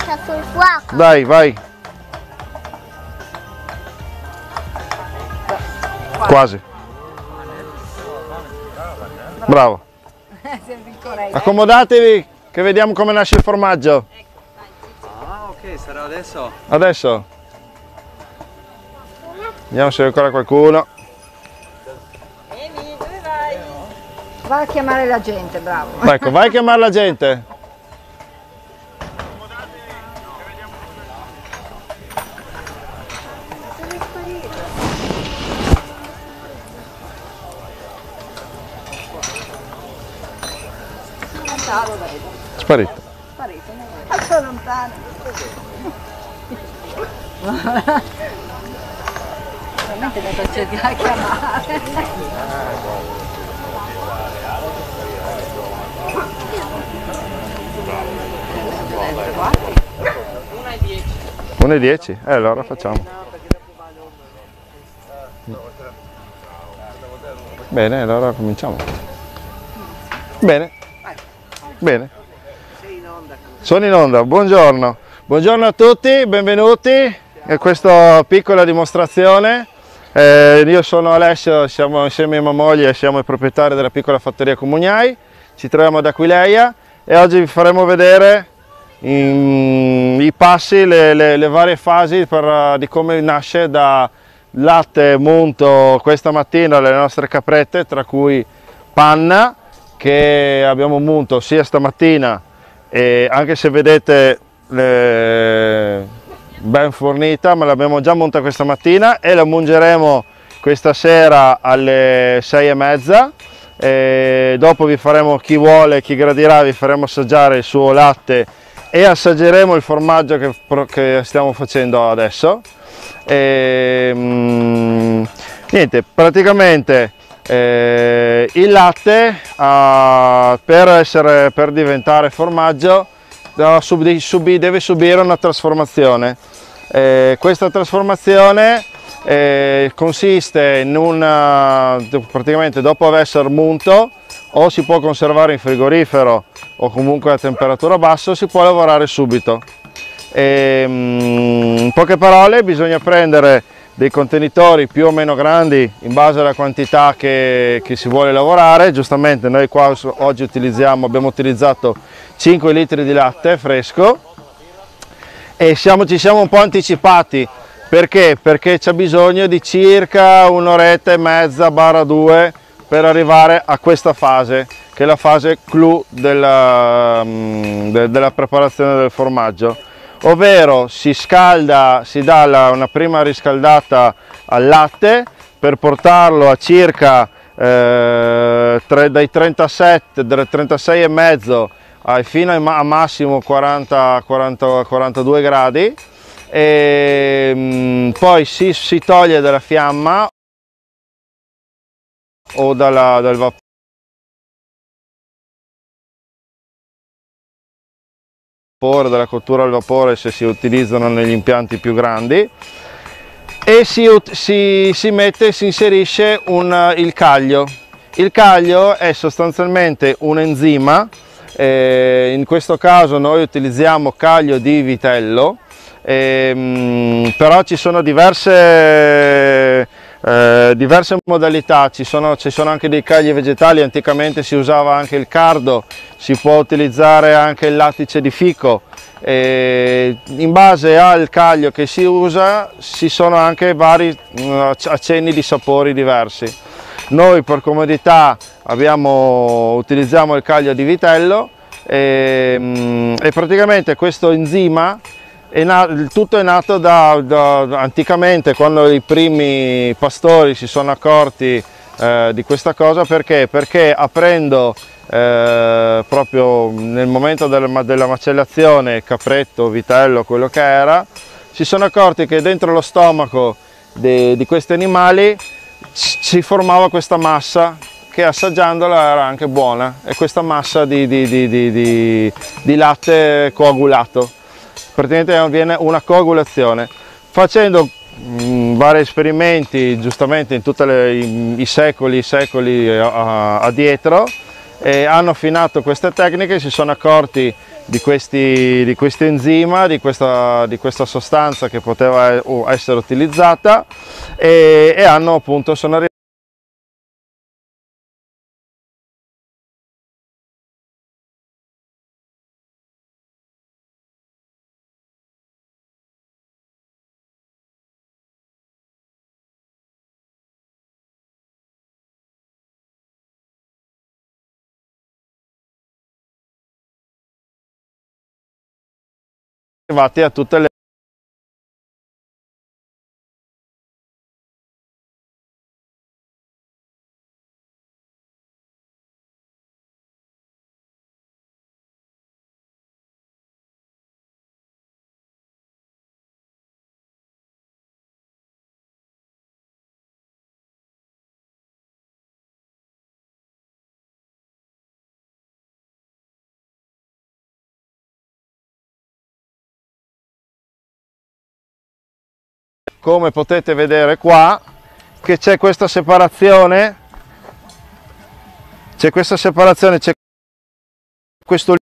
sta sul fuoco. Dai, vai. Quasi. Bravo. Accomodatevi che vediamo come nasce il formaggio. Ah, ok, sarà adesso. Adesso. Vediamo se c'è ancora qualcuno. Emi, dove vai? Va a chiamare la gente, bravo. Ecco, vai a chiamare la gente. Sparito. Sto lontano. Veramente mi facete a chiamare. Una e 10? Allora facciamo. Bene, allora cominciamo. Bene. Bene. Sono in onda, buongiorno. Buongiorno a tutti, benvenuti a questa piccola dimostrazione. Io sono Alessio, siamo insieme a mia moglie, siamo i proprietari della piccola fattoria Comugnai. Ci troviamo ad Aquileia e oggi vi faremo vedere i passi, le varie fasi di come nasce da latte munto questa mattina alle nostre caprette, tra cui Panna, che abbiamo munto sia stamattina, e anche se vedete ben fornita, ma l'abbiamo già munta questa mattina e la mungeremo questa sera alle 6:30. E dopo vi faremo, chi vuole, chi gradirà, vi faremo assaggiare il suo latte e assaggeremo il formaggio che stiamo facendo adesso. Niente, praticamente il latte per diventare formaggio deve subire una trasformazione. Questa trasformazione consiste in praticamente dopo aver munto, o si può conservare in frigorifero o comunque a temperatura bassa, si può lavorare subito. In poche parole, bisogna prendere dei contenitori più o meno grandi in base alla quantità che si vuole lavorare. Giustamente noi qua oggi abbiamo utilizzato 5 litri di latte fresco e ci siamo un po' anticipati. Perché? Perché c'è bisogno di circa un'oretta e mezza barra 2 per arrivare a questa fase, che è la fase clou della preparazione del formaggio. Ovvero si scalda, si dà una prima riscaldata al latte per portarlo a circa dai 36,5 fino a massimo 40-42 gradi, e poi si toglie dalla fiamma o dal vapore della cottura al vapore, se si utilizzano negli impianti più grandi, e si inserisce il caglio. Il caglio è sostanzialmente un enzima, in questo caso noi utilizziamo caglio di vitello, però ci sono diverse modalità, ci sono anche dei cagli vegetali. Anticamente si usava anche il cardo, si può utilizzare anche il lattice di fico, in base al caglio che si usa ci sono anche vari accenni di sapori diversi. Noi per comodità utilizziamo il caglio di vitello, e praticamente questo enzima tutto è nato anticamente, quando i primi pastori si sono accorti di questa cosa. Perché? Perché aprendo proprio nel momento della macellazione capretto, vitello, quello che era, si sono accorti che dentro lo stomaco di questi animali si formava questa massa che, assaggiandola, era anche buona, e questa massa di latte coagulato. Praticamente avviene una coagulazione. Facendo vari esperimenti, giustamente in tutti i secoli addietro, hanno affinato queste tecniche, si sono accorti di questo enzima, di questa sostanza che poteva essere utilizzata, e hanno appunto, sono arrivati a tutte le come potete vedere qua, che c'è questa separazione, c'è questo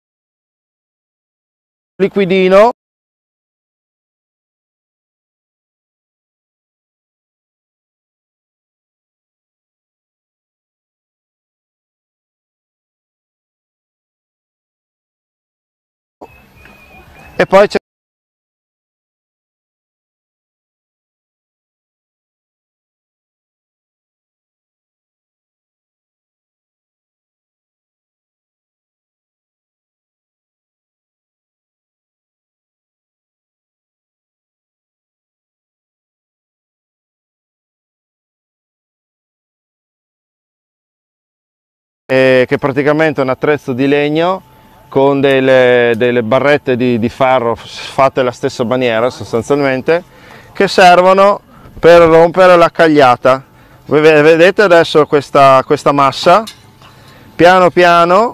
liquidino e poi c'è che praticamente è un attrezzo di legno con delle barrette di ferro fatte alla stessa maniera sostanzialmente, che servono per rompere la cagliata. Voi vedete adesso questa massa, piano piano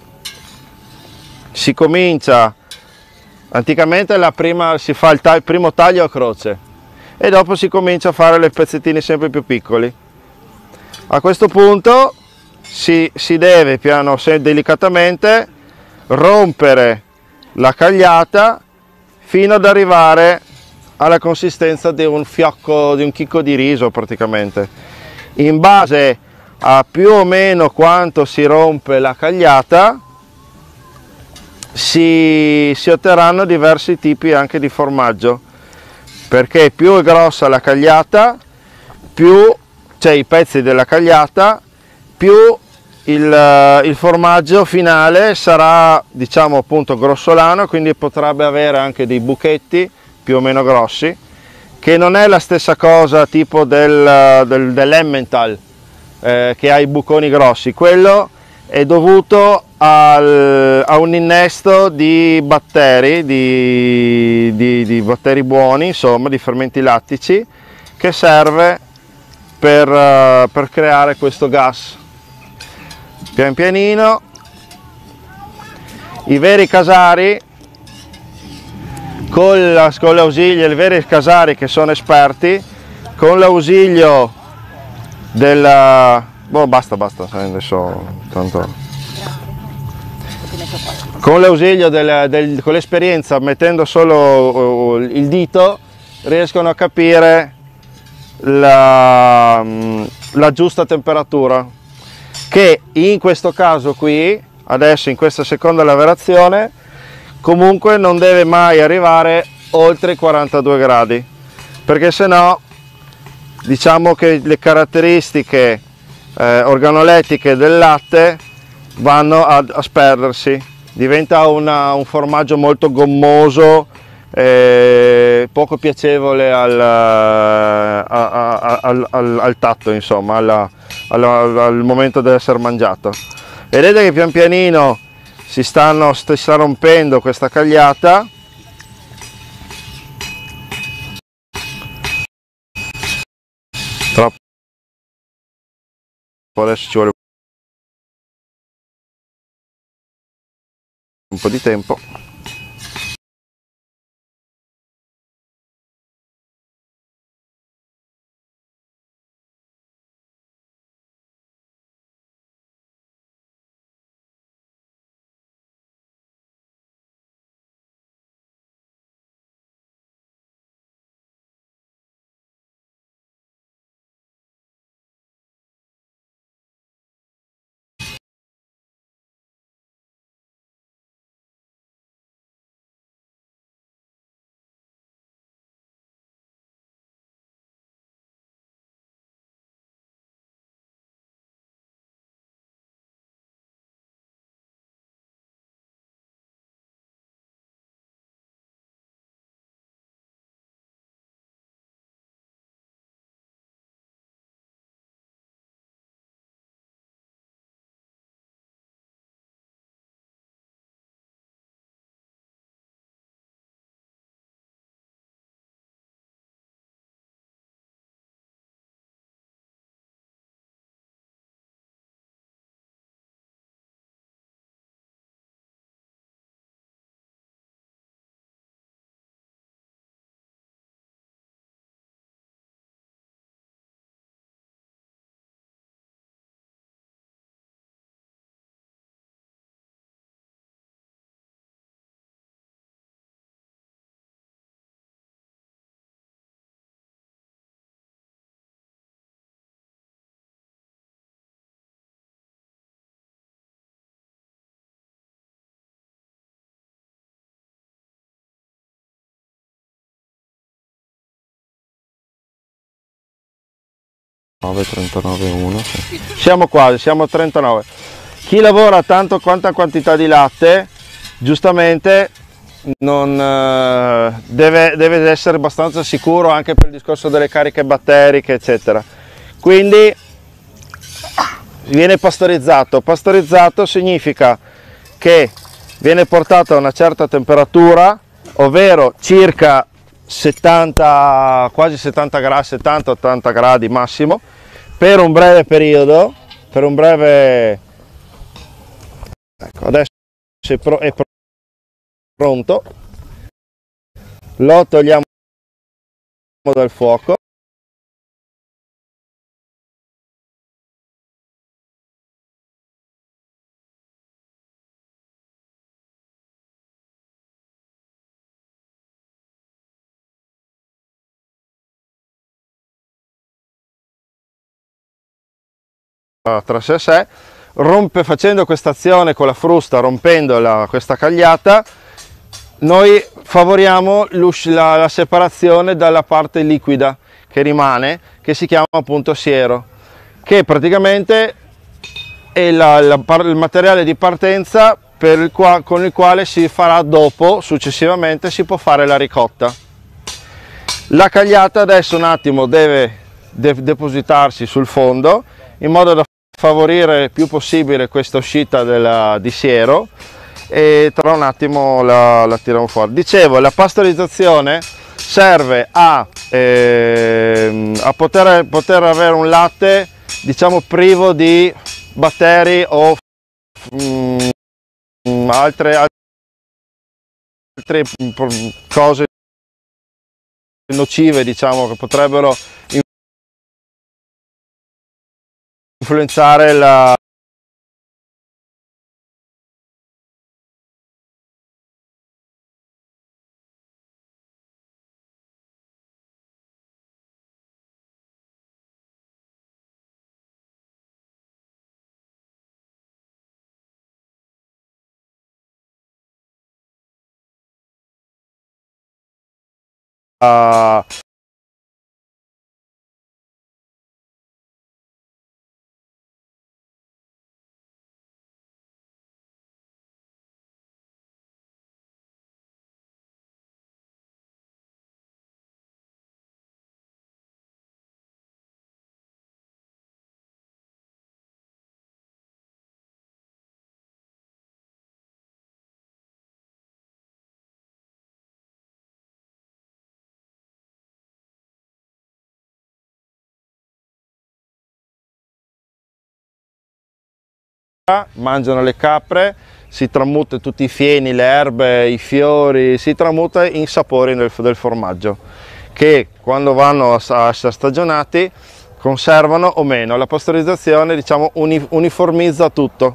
si comincia, anticamente si fa il primo taglio a croce e dopo si comincia a fare le pezzettini sempre più piccoli. A questo punto si deve delicatamente rompere la cagliata fino ad arrivare alla consistenza di un fiocco, di un chicco di riso praticamente. In base a più o meno quanto si rompe la cagliata si otterranno diversi tipi anche di formaggio, perché più è grossa la cagliata, più c'è i pezzi della cagliata, più il formaggio finale sarà, diciamo, appunto grossolano, quindi potrebbe avere anche dei buchetti più o meno grossi, che non è la stessa cosa tipo dell'Emmental, che ha i buconi grossi. Quello è dovuto a un innesto di batteri, di batteri buoni, insomma, di fermenti lattici, che serve per creare questo gas. Pian pianino i veri casari, con l'ausilio, i veri casari che sono esperti, con l'ausilio basta, adesso tanto. Con l'ausilio con l'esperienza, mettendo solo il dito, riescono a capire la giusta temperatura, che in questo caso qui, adesso in questa seconda lavorazione, comunque non deve mai arrivare oltre i 42 gradi, perché sennò diciamo che le caratteristiche organolettiche del latte vanno a sperdersi, diventa un formaggio molto gommoso, poco piacevole al tatto, insomma, al momento di essere mangiato. Vedete che pian pianino si sta rompendo questa cagliata. Troppo, adesso ci vuole un po' di tempo. 39,1 sì. Siamo quasi, siamo a 39. Chi lavora tanto quanta quantità di latte, giustamente non, deve essere abbastanza sicuro anche per il discorso delle cariche batteriche, eccetera. Quindi viene pastorizzato. Pastorizzato significa che viene portato a una certa temperatura, ovvero circa 70, quasi 70 gradi, 70-80 gradi massimo, per un breve periodo, per un breve... Ecco, adesso è pronto, lo togliamo dal fuoco. Tra sé e sé, facendo questa azione con la frusta, rompendo questa cagliata, noi favoriamo la separazione dalla parte liquida che rimane, che si chiama appunto siero, che praticamente è il materiale di partenza con il quale si farà dopo, successivamente si può fare la ricotta. La cagliata adesso un attimo deve depositarsi sul fondo in modo da favorire il più possibile questa uscita di siero, e tra un attimo la tiriamo fuori. Dicevo, la pastorizzazione serve a poter avere un latte, diciamo, privo di batteri o altre cose nocive, diciamo, che potrebbero influenzare la mangiano le capre, si tramuta tutti i fieni, le erbe, i fiori, si tramuta in sapori del formaggio, che quando vanno a essere stagionati conservano o meno. La pastorizzazione, diciamo, uniformizza tutto,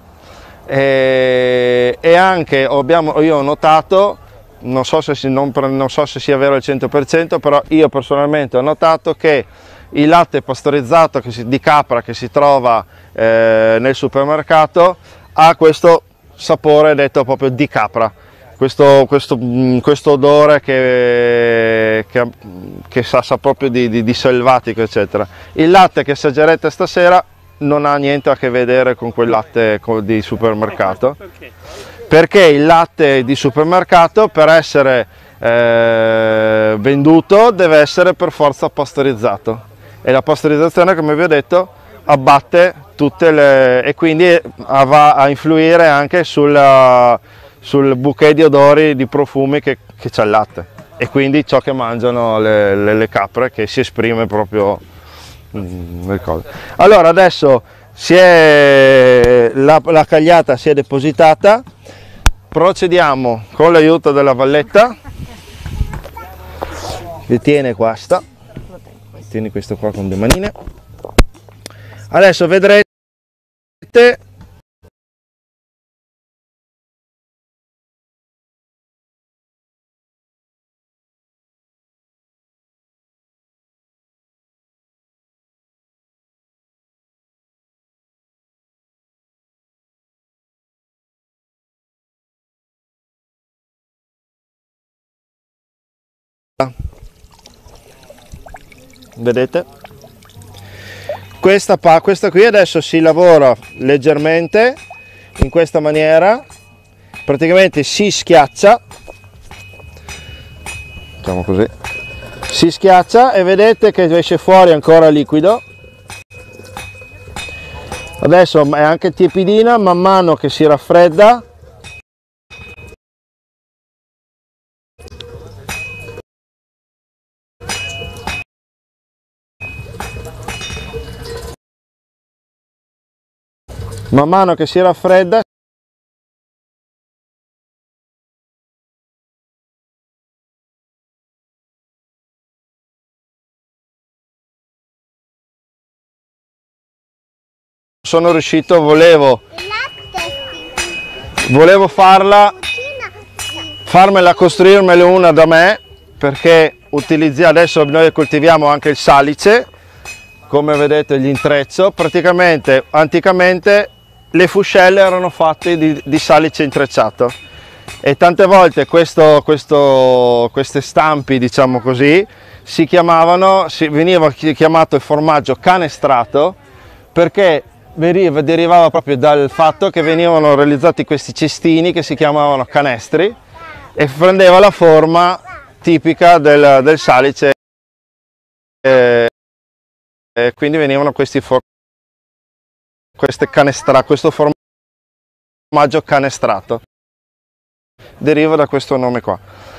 e anche io ho notato, non so se sia vero al 100%, però io personalmente ho notato che il latte pastorizzato di capra che si trova nel supermercato ha questo sapore detto proprio di capra, questo odore che sa proprio di selvatico, eccetera. Il latte che assaggerete stasera non ha niente a che vedere con quel latte di supermercato. Perché il latte di supermercato, per essere venduto, deve essere per forza pastorizzato, e la pastorizzazione, come vi ho detto, abbatte e quindi va a influire anche sul bouquet di odori, di profumi che c'è il latte, e quindi ciò che mangiano le capre, che si esprime proprio nel coso. Allora adesso la cagliata si è depositata, procediamo con l'aiuto della valletta, che tiene questa, tieni questo qua con le manine. Adesso vedrete Questa qui adesso si lavora leggermente in questa maniera, praticamente si schiaccia, facciamo così, si schiaccia e vedete che esce fuori ancora liquido. Adesso è anche tiepidina, man mano che si raffredda sono riuscito, volevo farmela, costruirmela una da me, perché adesso noi coltiviamo anche il salice, come vedete gli intreccio, praticamente anticamente le fuscelle erano fatte di salice intrecciato e tante volte queste stampi, diciamo così, veniva chiamato il formaggio canestrato, perché derivava proprio dal fatto che venivano realizzati questi cestini che si chiamavano canestri e prendeva la forma tipica del salice, e quindi venivano questo formaggio canestrato, deriva da questo nome qua.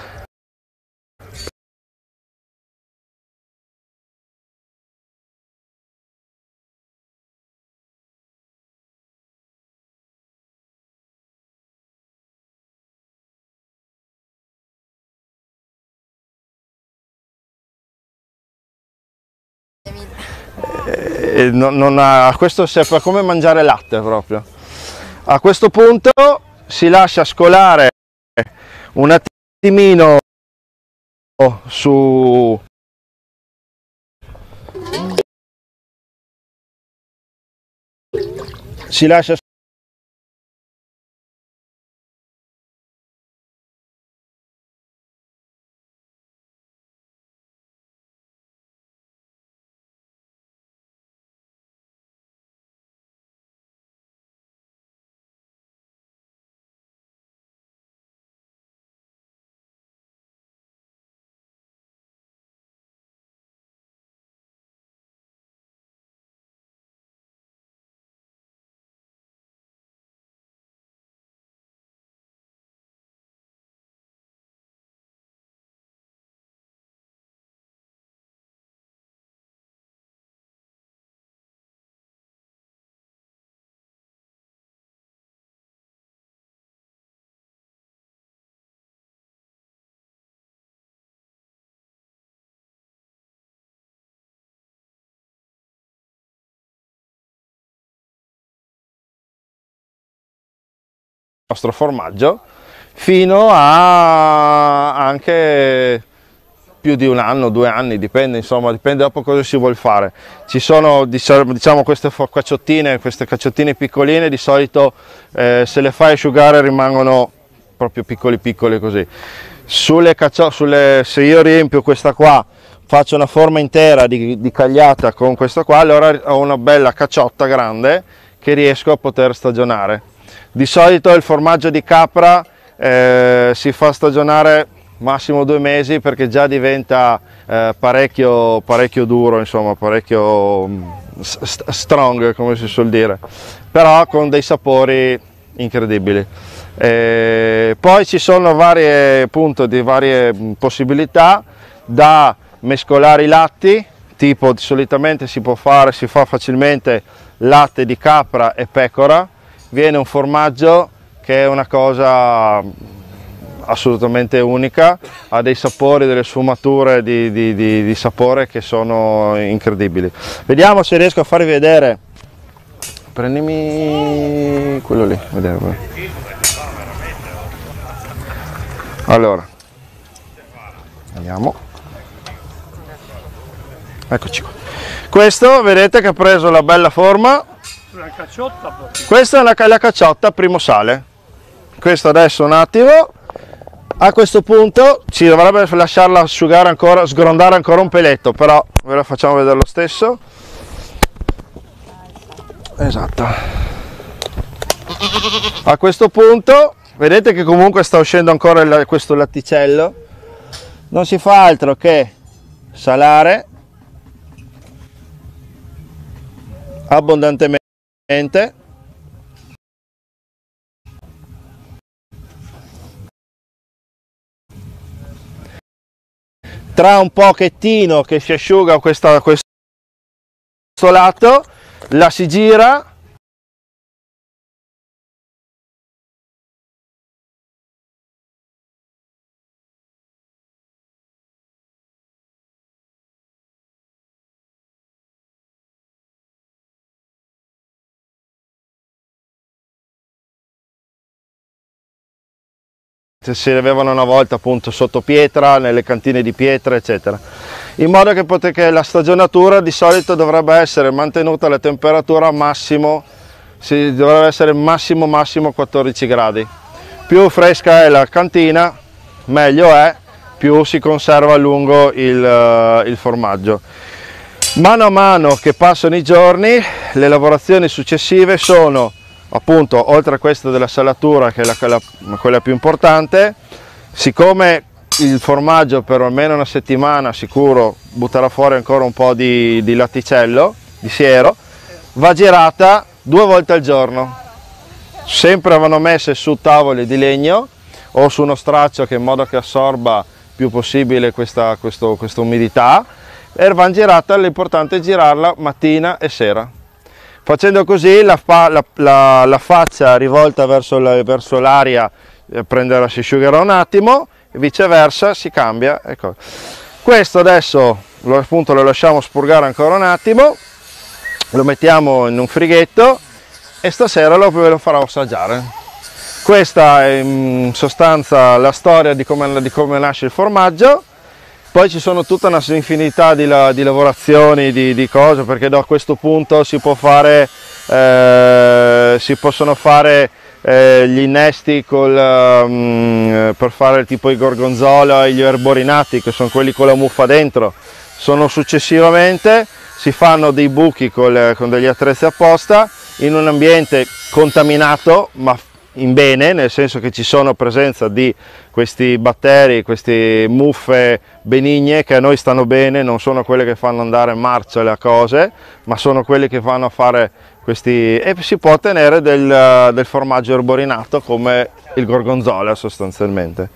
Questo serve come mangiare latte proprio. A questo punto si lascia scolare un attimino si lascia nostro formaggio fino a anche più di un anno, 2 anni, dipende, insomma, dipende dopo cosa si vuole fare. Ci sono, diciamo, queste cacciottine piccoline, di solito se le fai asciugare rimangono proprio piccole così. Se io riempio questa qua, faccio una forma intera di cagliata con questa qua, allora ho una bella cacciotta grande che riesco a poter stagionare. Di solito il formaggio di capra si fa stagionare massimo 2 mesi, perché già diventa parecchio duro, insomma, parecchio strong, come si suol dire, però con dei sapori incredibili. Poi ci sono varie possibilità da mescolare i latti, tipo solitamente si fa facilmente latte di capra e pecora, viene un formaggio che è una cosa assolutamente unica, ha dei sapori, delle sfumature di sapore che sono incredibili. Vediamo se riesco a farvi vedere, prendimi quello lì, vediamo. Allora, andiamo, eccoci qua. Questo vedete che ha preso la bella forma. Questa è la cacciotta primo sale. Questo adesso un attimo, a questo punto ci dovrebbe lasciarla asciugare ancora, sgrondare ancora un peletto, però ve la facciamo vedere lo stesso. Esatto. A questo punto vedete che comunque sta uscendo ancora questo latticello, non si fa altro che salare abbondantemente, tra un pochettino che si asciuga questo lato, la si gira si avevano una volta appunto sotto pietra, nelle cantine di pietra eccetera, in modo che la stagionatura di solito dovrebbe essere mantenuta alla temperatura massimo, dovrebbe essere massimo 14 gradi. Più fresca è la cantina meglio è, più si conserva a lungo il formaggio. Mano a mano che passano i giorni, le lavorazioni successive sono appunto, oltre a questa della salatura che è quella più importante, siccome il formaggio per almeno una settimana sicuro butterà fuori ancora un po' di latticello, di siero, va girata 2 volte al giorno. Sempre vanno messe su tavoli di legno o su uno straccio che in modo che assorba più possibile questa umidità, e va girata, l'importante è girarla mattina e sera. Facendo così la faccia rivolta verso l'aria si asciugherà un attimo e viceversa si cambia. Ecco. Questo adesso appunto lo lasciamo spurgare ancora un attimo, lo mettiamo in un frighetto e stasera ve lo farò assaggiare. Questa è in sostanza la storia di come nasce il formaggio. Poi ci sono tutta una infinità di lavorazioni, di cose, perché da questo punto si possono fare gli innesti per fare tipo i gorgonzola e gli erborinati, che sono quelli con la muffa dentro. Successivamente si fanno dei buchi con degli attrezzi apposta in un ambiente contaminato, ma in bene, nel senso che ci sono presenza di questi batteri, queste muffe benigne che a noi stanno bene, non sono quelle che fanno andare marcia le cose, ma sono quelle che vanno a fare questi, e si può ottenere del formaggio erborinato come il gorgonzola sostanzialmente.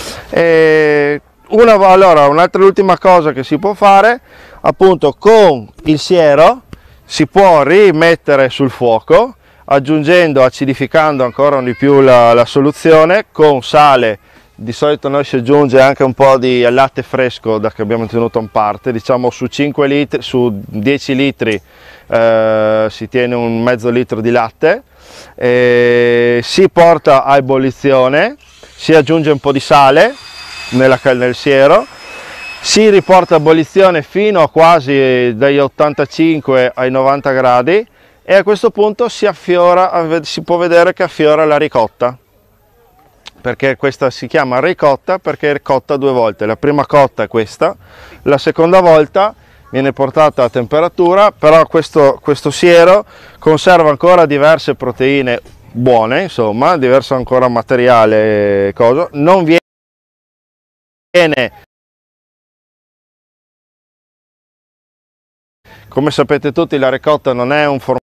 Un'altra ultima cosa che si può fare, appunto, con il siero si può rimettere sul fuoco, aggiungendo, acidificando ancora di più la soluzione con sale. Di solito noi si aggiunge anche un po' di latte fresco che abbiamo tenuto in parte, diciamo su 5 litri, su 10 litri si tiene un mezzo litro di latte, si porta a ebollizione, si aggiunge un po' di sale nel siero, si riporta a ebollizione fino a quasi dagli 85 ai 90 gradi, e a questo punto si può vedere che affiora la ricotta, perché questa si chiama ricotta perché è cotta 2 volte. La prima cotta è questa, la seconda volta viene portata a temperatura, però questo siero conserva ancora diverse proteine buone, insomma, diverso ancora materiale, non viene, come sapete tutti, la ricotta non è un formaggio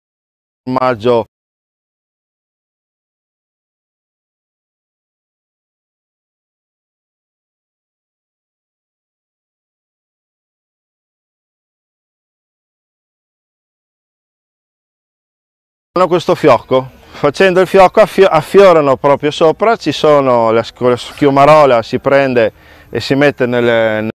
questo fiocco. Facendo il fiocco affiorano proprio sopra, con la schiumarola si prende e si mette nel